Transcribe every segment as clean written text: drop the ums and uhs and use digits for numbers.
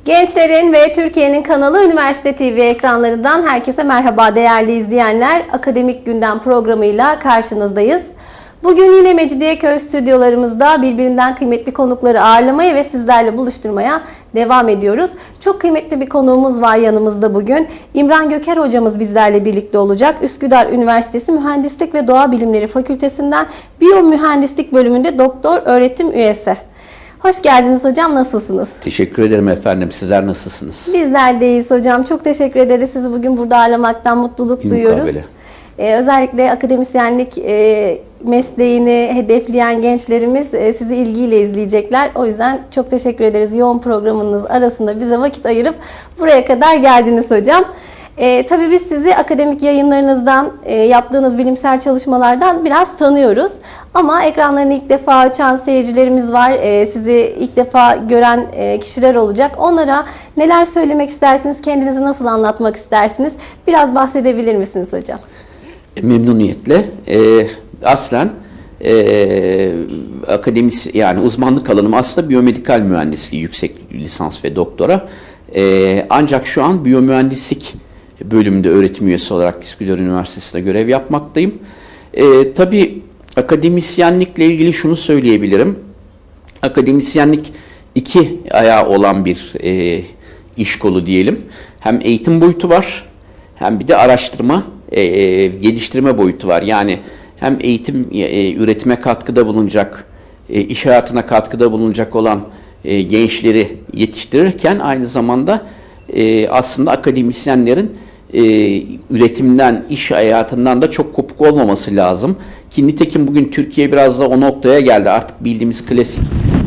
Gençlerin ve Türkiye'nin kanalı Üniversite TV ekranlarından herkese merhaba değerli izleyenler. Akademik Gündem programıyla karşınızdayız. Bugün yine Mecidiyeköy stüdyolarımızda birbirinden kıymetli konukları ağırlamaya ve sizlerle buluşturmaya devam ediyoruz. Çok kıymetli bir konuğumuz var yanımızda bugün. İmran Göker hocamız bizlerle birlikte olacak. Üsküdar Üniversitesi Mühendislik ve Doğa Bilimleri Fakültesinden Biyomühendislik bölümünde doktor öğretim üyesi. Hoş geldiniz hocam, nasılsınız? Teşekkür ederim efendim. Sizler nasılsınız? Bizler de iyiyiz hocam. Çok teşekkür ederiz. Sizi bugün burada ağırlamaktan mutluluk duyuyoruz. Özellikle akademisyenlik mesleğini hedefleyen gençlerimiz sizi ilgiyle izleyecekler. O yüzden çok teşekkür ederiz. Yoğun programınız arasında bize vakit ayırıp buraya kadar geldiniz hocam. Tabii biz sizi akademik yayınlarınızdan, yaptığınız bilimsel çalışmalardan biraz tanıyoruz. Ama ekranlarını ilk defa açan seyircilerimiz var. Sizi ilk defa gören kişiler olacak. Onlara neler söylemek istersiniz? Kendinizi nasıl anlatmak istersiniz? Biraz bahsedebilir misiniz hocam? Memnuniyetle. Aslen yani uzmanlık alanım aslında biyomedikal mühendisliği, yüksek lisans ve doktora. Ancak şu an biyomühendislik bölümünde öğretim üyesi olarak Üsküdar Üniversitesi'nde görev yapmaktayım. Tabii akademisyenlikle ilgili şunu söyleyebilirim. Akademisyenlik iki ayağı olan bir iş kolu diyelim. Hem eğitim boyutu var, hem bir de araştırma, geliştirme boyutu var. Yani hem eğitim, üretime katkıda bulunacak, iş hayatına katkıda bulunacak olan gençleri yetiştirirken aynı zamanda aslında akademisyenlerin üretimden, iş hayatından da çok kopuk olmaması lazım. Ki nitekim bugün Türkiye biraz da o noktaya geldi. Artık bildiğimiz klasik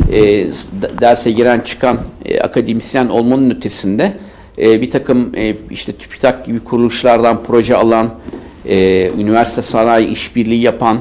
derse giren çıkan akademisyen olmanın ötesinde bir takım işte TÜBİTAK gibi kuruluşlardan proje alan, üniversite sanayi işbirliği yapan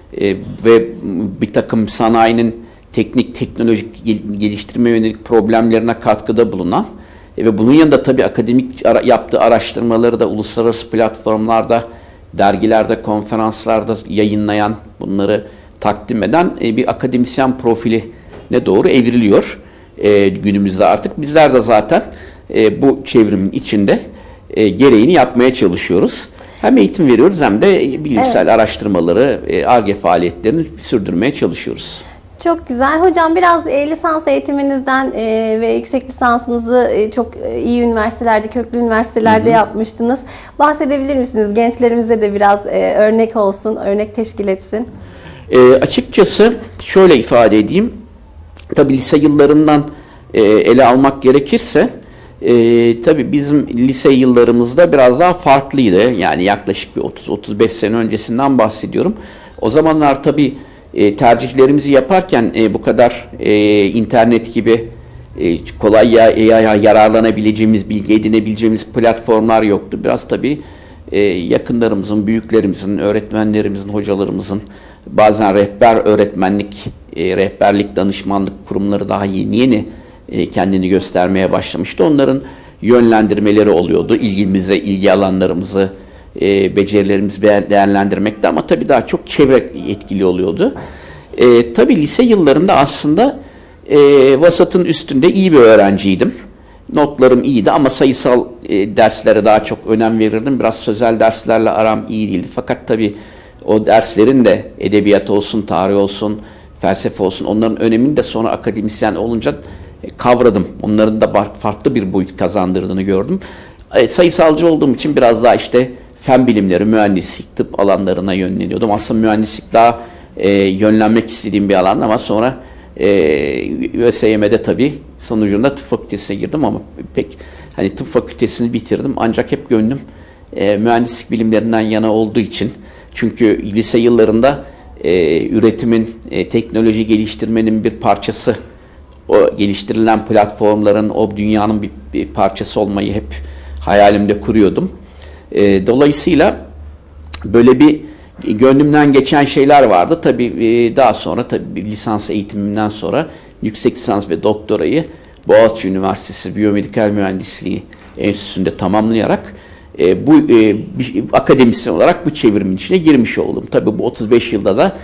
ve bir takım sanayinin teknolojik geliştirme yönelik problemlerine katkıda bulunan ve bunun yanında tabii akademik yaptığı araştırmaları da uluslararası platformlarda, dergilerde, konferanslarda yayınlayan, bunları takdim eden bir akademisyen profiline doğru evriliyor günümüzde artık. Bizler de zaten bu çevrimin içinde gereğini yapmaya çalışıyoruz. Hem eğitim veriyoruz hem de bilimsel araştırmaları, Ar-Ge faaliyetlerini sürdürmeye çalışıyoruz. Çok güzel. Hocam biraz lisans eğitiminizden ve yüksek lisansınızı çok iyi üniversitelerde, köklü üniversitelerde yapmıştınız. Bahsedebilir misiniz? Gençlerimize de biraz örnek olsun, örnek teşkil etsin. Açıkçası şöyle ifade edeyim. Tabii lise yıllarından ele almak gerekirse, tabii bizim lise yıllarımızda biraz daha farklıydı. Yani yaklaşık bir 30-35 sene öncesinden bahsediyorum. O zamanlar tabii tercihlerimizi yaparken bu kadar internet gibi kolay yararlanabileceğimiz, bilgi edinebileceğimiz platformlar yoktu. Biraz tabii yakınlarımızın, büyüklerimizin, öğretmenlerimizin, hocalarımızın bazen rehberlik, danışmanlık kurumları daha yeni kendini göstermeye başlamıştı. Onların yönlendirmeleri oluyordu. İlgi alanlarımızı, becerilerimizi değerlendirmekte, ama tabii daha çok çevre etkili oluyordu. Tabii lise yıllarında aslında vasatın üstünde iyi bir öğrenciydim. Notlarım iyiydi ama sayısal derslere daha çok önem verirdim. Biraz sözel derslerle aram iyi değildi. Fakat tabii o derslerin de edebiyat olsun, tarih olsun, felsefe olsun, onların önemini de sonra akademisyen olunca kavradım. Onların da farklı bir boyut kazandırdığını gördüm. Sayısalcı olduğum için biraz daha işte fen bilimleri, mühendislik, tıp alanlarına yönleniyordum. Aslında mühendislik daha yönlenmek istediğim bir alan, ama sonra ÖSYM'de tabii sonucunda tıp fakültesine girdim, ama pek tıp fakültesini bitirdim. Ancak hep gönlüm mühendislik bilimlerinden yana olduğu için, çünkü lise yıllarında üretimin, teknoloji geliştirmenin bir parçası, o geliştirilen platformların, o dünyanın bir parçası olmayı hep hayalimde kuruyordum. Dolayısıyla böyle bir gönlümden geçen şeyler vardı. Tabii daha sonra lisans eğitimimden sonra yüksek lisans ve doktorayı Boğaziçi Üniversitesi Biyomedikal Mühendisliği Enstitüsü'nde tamamlayarak akademisyen olarak bu çevrimin içine girmiş oldum. Tabii bu 35 yılda da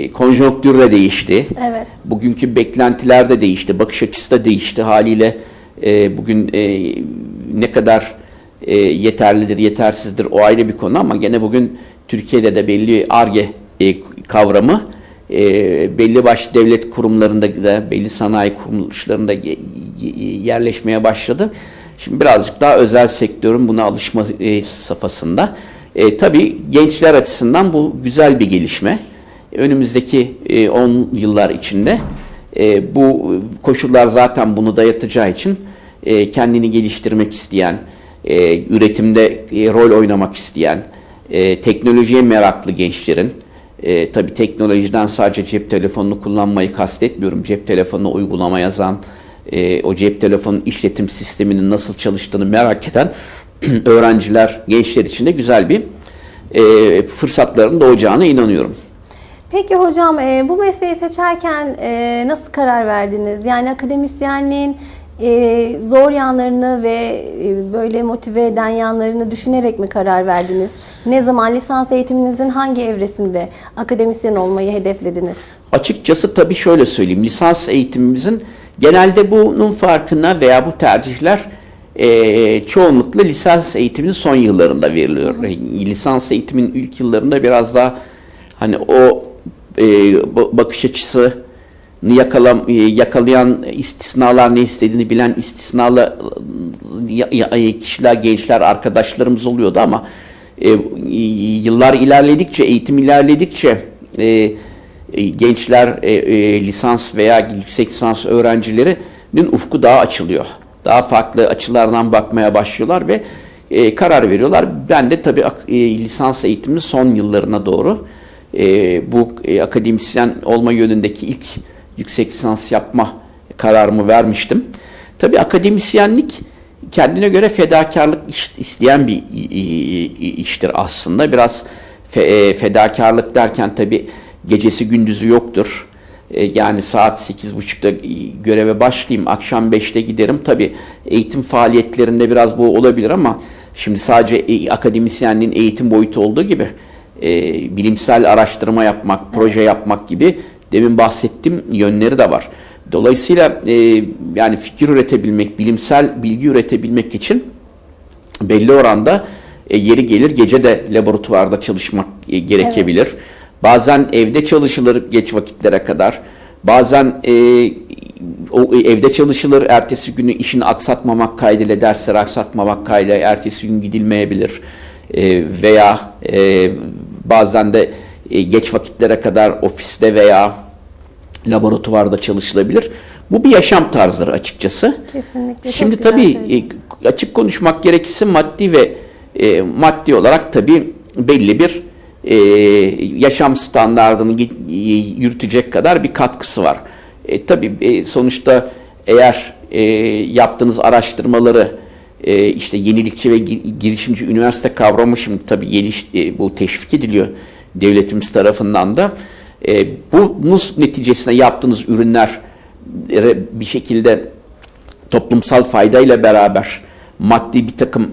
konjonktür de değişti. Evet. Bugünkü beklentiler de değişti. Bakış açısı da değişti. Haliyle Bugün ne kadar yeterlidir, yetersizdir o ayrı bir konu ama gene bugün Türkiye'de de belli Ar-Ge kavramı belli başlı devlet kurumlarında da belli sanayi kuruluşlarında yerleşmeye başladı. Şimdi birazcık daha özel sektörün buna alışma safhasında. Tabii gençler açısından bu güzel bir gelişme. Önümüzdeki 10 yıllar içinde bu koşullar zaten bunu dayatacağı için kendini geliştirmek isteyen, üretimde rol oynamak isteyen, teknolojiye meraklı gençlerin, tabii teknolojiden sadece cep telefonunu kullanmayı kastetmiyorum. Cep telefonuna uygulama yazan, o cep telefonun işletim sisteminin nasıl çalıştığını merak eden öğrenciler, gençler için de güzel bir fırsatların doğacağına inanıyorum. Peki hocam, bu mesleği seçerken nasıl karar verdiniz? Yani akademisyenliğin zor yanlarını ve böyle motive eden yanlarını düşünerek mi karar verdiniz? Ne zaman, lisans eğitiminizin hangi evresinde akademisyen olmayı hedeflediniz? Açıkçası tabii şöyle söyleyeyim. Lisans eğitimimizin genelde bunun farkına veya bu tercihler çoğunlukla lisans eğitiminin son yıllarında veriliyor. Lisans eğitimin ilk yıllarında biraz daha hani o bakış açısını yakalayan, istisnalar ne istediğini bilen istisnalı kişiler, gençler, arkadaşlarımız oluyordu ama yıllar ilerledikçe, eğitim ilerledikçe gençler, lisans veya yüksek lisans öğrencilerinin ufku daha açılıyor. Daha farklı açılardan bakmaya başlıyorlar ve karar veriyorlar. Ben de tabii lisans eğitiminin son yıllarına doğru bu akademisyen olma yönündeki ilk yüksek lisans yapma kararımı vermiştim. Tabii akademisyenlik kendine göre fedakarlık isteyen bir iştir aslında. Biraz fedakarlık derken tabii gecesi gündüzü yoktur. Yani saat 8.30'da göreve başlayayım, akşam 5'te giderim. Tabii eğitim faaliyetlerinde biraz bu olabilir ama şimdi sadece akademisyenliğin eğitim boyutu olduğu gibi bilimsel araştırma yapmak, proje yapmak gibi demin bahsettiğim yönleri de var. Dolayısıyla yani fikir üretebilmek, bilimsel bilgi üretebilmek için belli oranda yeri gelir gece de laboratuvarda çalışmak gerekebilir. Evet. Bazen evde çalışılır geç vakitlere kadar. Bazen o evde çalışılır, ertesi günü işini aksatmamak kaydıyla, dersleri aksatmamak kaydıyla ertesi gün gidilmeyebilir. Veya bazen de geç vakitlere kadar ofiste veya laboratuvarda çalışılabilir. Bu bir yaşam tarzıdır açıkçası. Kesinlikle. Şimdi tabii açık konuşmak gerekirse maddi olarak tabii belli bir yaşam standardını yürütecek kadar bir katkısı var. Tabii sonuçta eğer yaptığınız araştırmaları işte yenilikçi ve girişimci üniversite kavramı şimdi tabii bu teşvik ediliyor devletimiz tarafından da. Bunun neticesinde yaptığınız ürünler bir şekilde toplumsal faydayla beraber maddi bir takım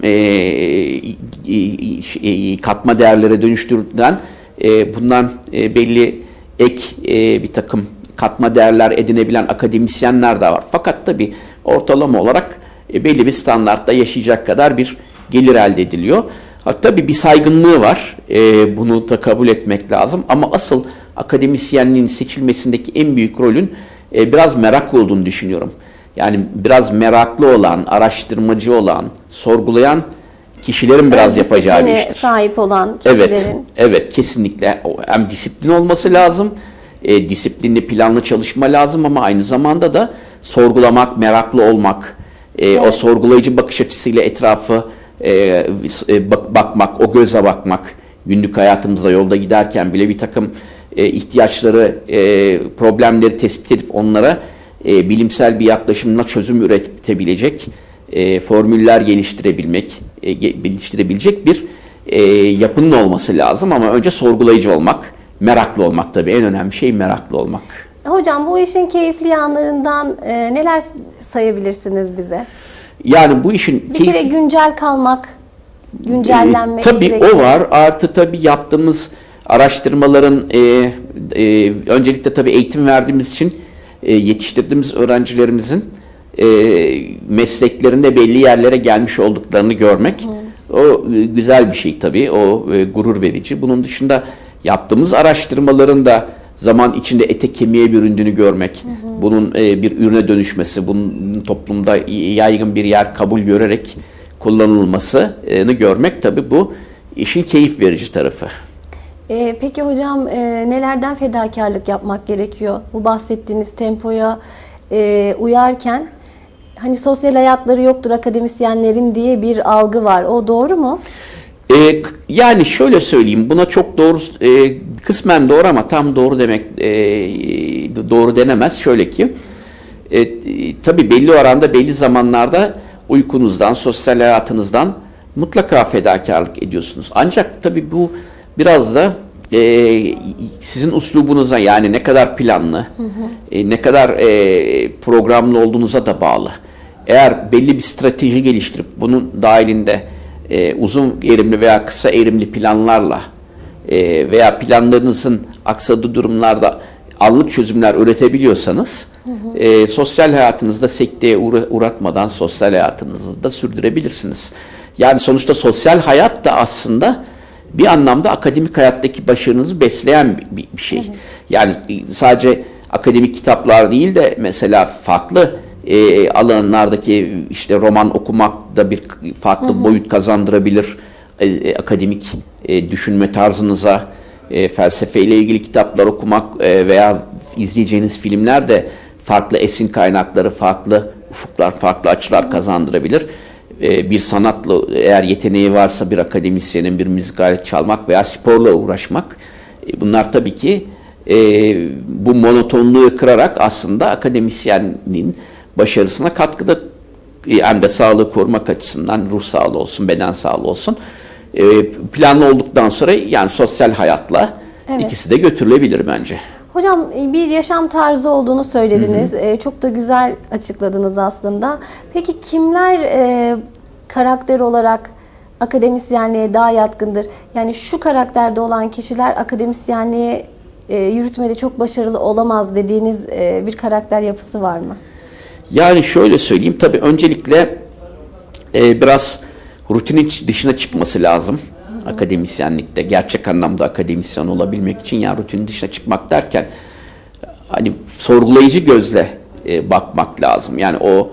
katma değerlere dönüştürülen bundan belli ek bir takım katma değerler edinebilen akademisyenler de var. Fakat tabii ortalama olarak belli bir standartta yaşayacak kadar bir gelir elde ediliyor. Tabii bir saygınlığı var. Bunu da kabul etmek lazım. Ama asıl akademisyenliğin seçilmesindeki en büyük rolün biraz merak olduğunu düşünüyorum. Yani biraz meraklı olan, araştırmacı olan, sorgulayan kişilerin biraz yapacağı bir iştir. Sahip olan kişilerin. Evet, kesinlikle. Hem disiplin olması lazım, disiplinli, planlı çalışma lazım ama aynı zamanda da sorgulamak, meraklı olmak, o sorgulayıcı bakış açısıyla etrafı bakmak, o göze bakmak, günlük hayatımızda yolda giderken bile bir takım ihtiyaçları, problemleri tespit edip onlara bilimsel bir yaklaşımla çözüm üretebilecek, formüller geliştirebilecek bir yapının olması lazım. Ama önce sorgulayıcı olmak, meraklı olmak tabii en önemli şey meraklı olmak. Hocam bu işin keyifli yanlarından neler sayabilirsiniz bize? Yani bu işin bir kere güncel kalmak, güncellenmek. Tabii sürekli. O var. Artı tabii yaptığımız araştırmaların öncelikle tabii eğitim verdiğimiz için yetiştirdiğimiz öğrencilerimizin mesleklerinde belli yerlere gelmiş olduklarını görmek o güzel bir şey tabii. O gurur verici. Bunun dışında yaptığımız araştırmaların da zaman içinde ete kemiğe büründüğünü görmek, bunun bir ürüne dönüşmesi, bunun toplumda yaygın bir yer kabul görerek kullanılmasını görmek tabii bu işin keyif verici tarafı. Peki hocam nelerden fedakarlık yapmak gerekiyor? Bu bahsettiğiniz tempoya uyarken hani sosyal hayatları yoktur akademisyenlerin diye bir algı var. O doğru mu? Yani şöyle söyleyeyim, buna çok doğru, kısmen doğru ama tam doğru demek doğru denemez. Şöyle ki, tabii belli oranda, belli zamanlarda uykunuzdan, sosyal hayatınızdan mutlaka fedakarlık ediyorsunuz. Ancak tabii bu biraz da sizin uslubunuza, yani ne kadar planlı, ne kadar programlı olduğunuza da bağlı. Eğer belli bir strateji geliştirip bunun dahilinde uzun erimli veya kısa erimli planlarla veya planlarınızın aksadığı durumlarda anlık çözümler üretebiliyorsanız sosyal hayatınızda sekteye uğratmadan sosyal hayatınızı da sürdürebilirsiniz. Yani sonuçta sosyal hayat da aslında bir anlamda akademik hayattaki başarınızı besleyen bir şey. Yani sadece akademik kitaplar değil de mesela farklı alanlardaki işte roman okumak da bir farklı boyut kazandırabilir akademik düşünme tarzınıza. Felsefeyle ilgili kitaplar okumak veya izleyeceğiniz filmler de farklı esin kaynakları, farklı ufuklar, farklı açılar kazandırabilir. Bir sanatla eğer yeteneği varsa bir akademisyenin bir müzik aleti çalmak veya sporla uğraşmak, bunlar tabii ki bu monotonluğu kırarak aslında akademisyenin başarısına katkıda, hem de sağlığı korumak açısından ruh sağlığı olsun, beden sağlığı olsun. Planlı olduktan sonra yani sosyal hayatla ikisi de götürülebilir bence. Hocam bir yaşam tarzı olduğunu söylediniz. Çok da güzel açıkladınız aslında. Peki kimler karakter olarak akademisyenliğe daha yatkındır? Yani şu karakterde olan kişiler akademisyenliği yürütmede çok başarılı olamaz dediğiniz bir karakter yapısı var mı? Yani şöyle söyleyeyim, tabii öncelikle biraz rutinin dışına çıkması lazım. Akademisyenlikte gerçek anlamda akademisyen olabilmek için, yani rutinin dışına çıkmak derken hani sorgulayıcı gözle bakmak lazım. Yani o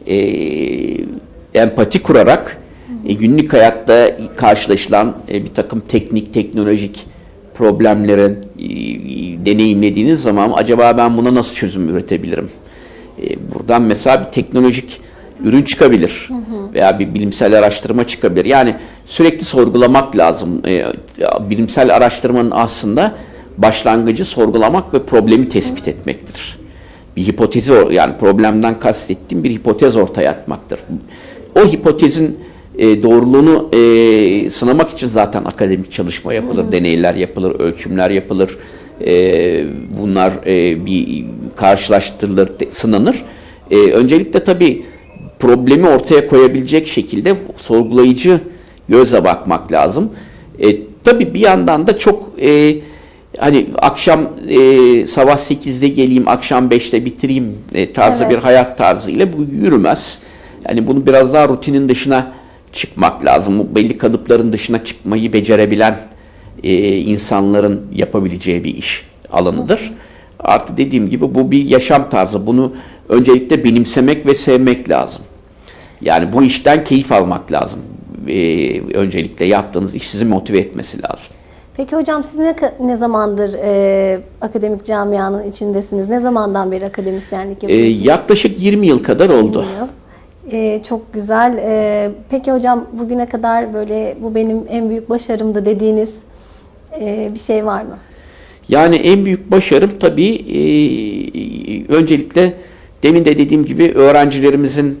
empati kurarak günlük hayatta karşılaşılan bir takım teknik, teknolojik problemlerin deneyimlediğiniz zaman acaba ben buna nasıl çözüm üretebilirim? Buradan mesela bir teknolojik ürün çıkabilir veya bir bilimsel araştırma çıkabilir. Yani sürekli sorgulamak lazım. Bilimsel araştırmanın aslında başlangıcı sorgulamak ve problemi tespit etmektir. Bir hipotezi, yani problemden kastettiğim bir hipotez ortaya atmaktır. O hipotezin doğruluğunu sınamak için zaten akademik çalışma yapılır, deneyler yapılır, ölçümler yapılır. Bunlar bir karşılaştırılır, sınanır. Öncelikle tabii problemi ortaya koyabilecek şekilde sorgulayıcı gözle bakmak lazım. Tabii bir yandan da çok hani akşam sabah 8'de geleyim, akşam 5'te bitireyim tarzı bir hayat tarzıyla bu yürümez. Yani bunu biraz daha rutinin dışına çıkmak lazım. Belli kalıpların dışına çıkmayı becerebilen insanların yapabileceği bir iş alanıdır. Artı dediğim gibi bu bir yaşam tarzı. Bunu öncelikle benimsemek ve sevmek lazım. Yani bu işten keyif almak lazım. Öncelikle yaptığınız iş sizi motive etmesi lazım. Peki hocam siz ne zamandır akademik camianın içindesiniz? Ne zamandan beri akademisyenlik yapıyorsunuz? Yaklaşık 20 yıl kadar oldu. 20 yıl. Çok güzel. Peki hocam bugüne kadar böyle bu benim en büyük başarımdı dediğiniz bir şey var mı? Yani en büyük başarım tabii öncelikle demin de dediğim gibi öğrencilerimizin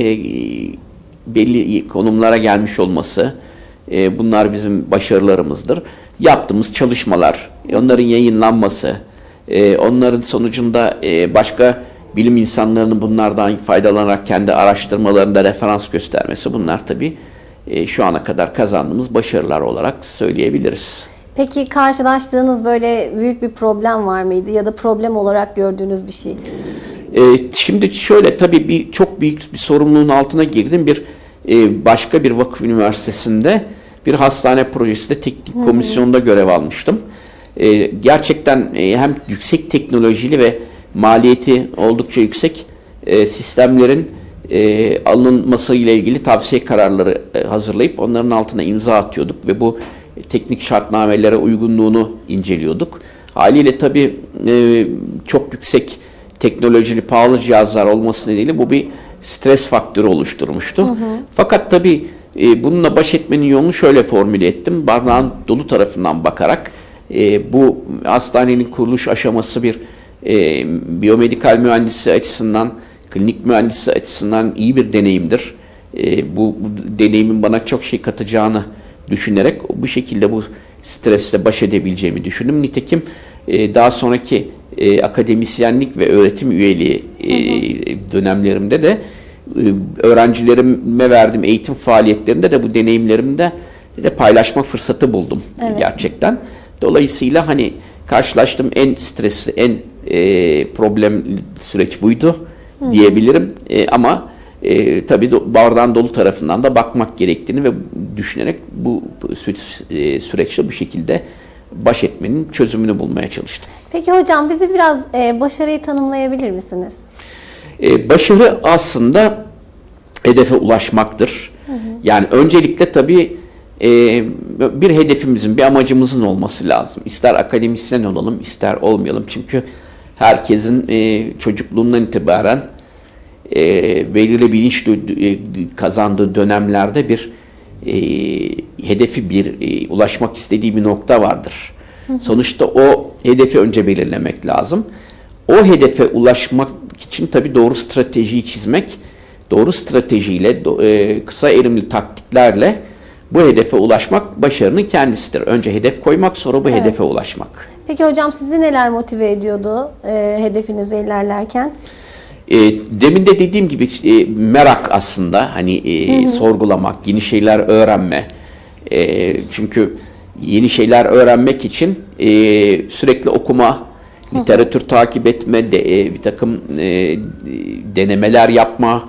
belli konumlara gelmiş olması, bunlar bizim başarılarımızdır. Yaptığımız çalışmalar, onların yayınlanması, onların sonucunda başka bilim insanlarının bunlardan faydalanarak kendi araştırmalarında referans göstermesi, bunlar tabii şu ana kadar kazandığımız başarılar olarak söyleyebiliriz. Peki karşılaştığınız böyle büyük bir problem var mıydı ya da problem olarak gördüğünüz bir şey? Şimdi şöyle, tabii çok büyük bir sorumluluğun altına girdim. Başka bir vakıf üniversitesinde bir hastane projesinde teknik komisyonda görev almıştım. Gerçekten hem yüksek teknolojili ve maliyeti oldukça yüksek sistemlerin alınması ile ilgili tavsiye kararları hazırlayıp onların altına imza atıyorduk ve bu teknik şartnamelere uygunluğunu inceliyorduk. Haliyle tabii çok yüksek teknolojili pahalı cihazlar olması nedeniyle bu bir stres faktörü oluşturmuştu. Fakat tabii bununla baş etmenin yolunu şöyle formüle ettim. Bardağın dolu tarafından bakarak bu hastanenin kuruluş aşaması bir biyomedikal mühendisi açısından, klinik mühendisi açısından iyi bir deneyimdir. Bu deneyimin bana çok şey katacağını düşünerek bu şekilde bu stresle baş edebileceğimi düşündüm. Nitekim daha sonraki akademisyenlik ve öğretim üyeliği dönemlerimde de öğrencilerime verdiğim eğitim faaliyetlerinde de bu deneyimlerimde de paylaşma fırsatı buldum gerçekten. Dolayısıyla hani karşılaştığım en stresli, en problem süreç buydu diyebilirim. Ama tabii bardağın dolu tarafından da bakmak gerektiğini ve düşünerek bu süreçte bu şekilde baş etmenin çözümünü bulmaya çalıştım. Peki hocam, bizi biraz başarıyı tanımlayabilir misiniz? Başarı aslında hedefe ulaşmaktır. Yani öncelikle tabii bir hedefimizin, bir amacımızın olması lazım. İster akademisyen olalım, ister olmayalım. Çünkü herkesin çocukluğundan itibaren belirli bilinç kazandığı dönemlerde bir hedefi, ulaşmak istediği bir nokta vardır. Sonuçta o hedefi önce belirlemek lazım. O hedefe ulaşmak için tabii doğru stratejiyi çizmek, doğru stratejiyle, kısa erimli taktiklerle bu hedefe ulaşmak başarının kendisidir. Önce hedef koymak, sonra bu hedefe ulaşmak. Peki hocam, sizi neler motive ediyordu hedefinize ilerlerken? Demin de dediğim gibi merak aslında, hani sorgulamak, yeni şeyler öğrenme. Çünkü yeni şeyler öğrenmek için sürekli okuma, literatür takip etme, bir takım denemeler yapma,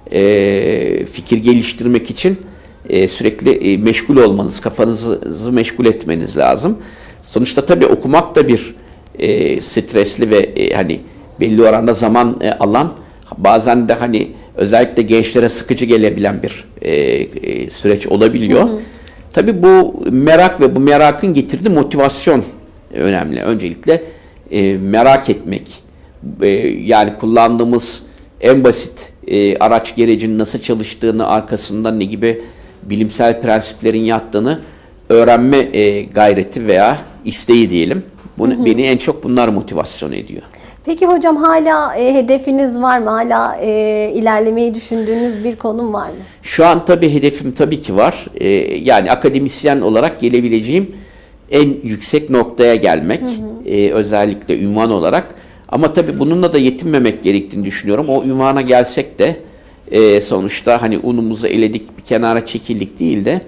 fikir geliştirmek için sürekli meşgul olmanız, kafanızı meşgul etmeniz lazım. Sonuçta tabii okumak da bir stresli ve hani belli oranda zaman alan, bazen de hani özellikle gençlere sıkıcı gelebilen bir süreç olabiliyor. Tabii bu merak ve bu merakın getirdiği motivasyon önemli. Öncelikle merak etmek, yani kullandığımız en basit araç gerecinin nasıl çalıştığını, arkasında ne gibi bilimsel prensiplerin yattığını öğrenme gayreti veya isteği diyelim. Beni en çok bunlar motivasyon ediyor. Peki hocam, hala hedefiniz var mı? Hala ilerlemeyi düşündüğünüz bir konum var mı? Şu an tabii hedefim tabii ki var. Yani akademisyen olarak gelebileceğim en yüksek noktaya gelmek. Özellikle ünvan olarak. Ama tabii bununla da yetinmemek gerektiğini düşünüyorum. O ünvana gelsek de sonuçta hani unumuzu eledik, bir kenara çekildik değil de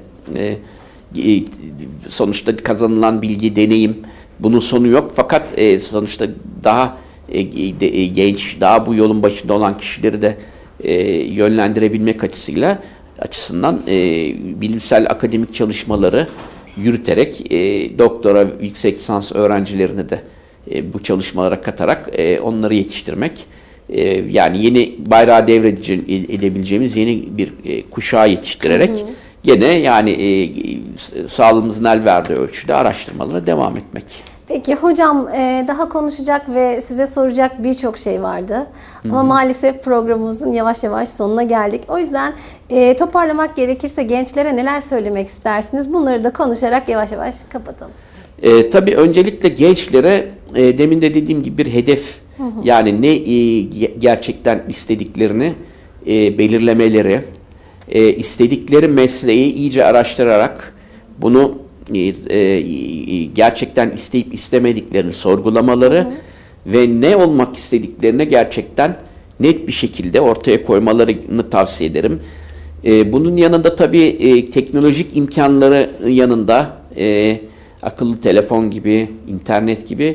sonuçta kazanılan bilgi, deneyim, bunun sonu yok. Fakat sonuçta daha genç, daha bu yolun başında olan kişileri de yönlendirebilmek açısından bilimsel akademik çalışmaları yürüterek doktora, yüksek lisans öğrencilerini de bu çalışmalara katarak onları yetiştirmek, yani yeni bayrağı devredebileceğimiz yeni bir kuşağı yetiştirerek gene yani sağlığımızın el verdiği ölçüde araştırmalara devam etmek. Peki hocam, daha konuşacak ve size soracak birçok şey vardı. Ama maalesef programımızın yavaş yavaş sonuna geldik. O yüzden toparlamak gerekirse gençlere neler söylemek istersiniz? Bunları da konuşarak yavaş yavaş kapatalım. Tabii öncelikle gençlere demin de dediğim gibi bir hedef, yani ne gerçekten istediklerini belirlemeleri, istedikleri mesleği iyice araştırarak bunu gerçekten isteyip istemediklerini sorgulamaları ve ne olmak istediklerine gerçekten net bir şekilde ortaya koymalarını tavsiye ederim. Bunun yanında tabii teknolojik imkanları yanında akıllı telefon gibi, internet gibi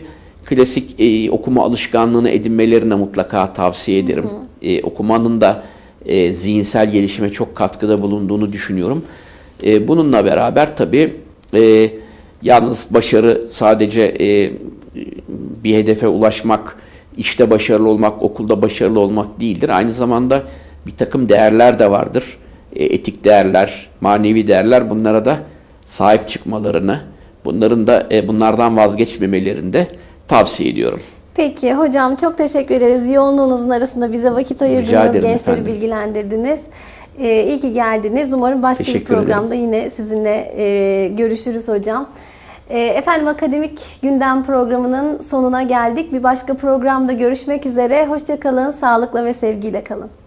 klasik okuma alışkanlığını edinmelerine mutlaka tavsiye ederim. Okumanın da zihinsel gelişime çok katkıda bulunduğunu düşünüyorum. Bununla beraber tabii yalnız başarı sadece bir hedefe ulaşmak, işte başarılı olmak, okulda başarılı olmak değildir. Aynı zamanda bir takım değerler de vardır. Etik değerler, manevi değerler, bunlara da sahip çıkmalarını, bunlardan vazgeçmemelerini de tavsiye ediyorum. Peki hocam, çok teşekkür ederiz. Yoğunluğunuzun arasında bize vakit ayırdınız, gençleri bilgilendirdiniz. İyi ki geldiniz. Umarım başka bir programda yine sizinle görüşürüz hocam. Efendim, Akademik Gündem programının sonuna geldik. Bir başka programda görüşmek üzere. Hoşça kalın, sağlıkla ve sevgiyle kalın.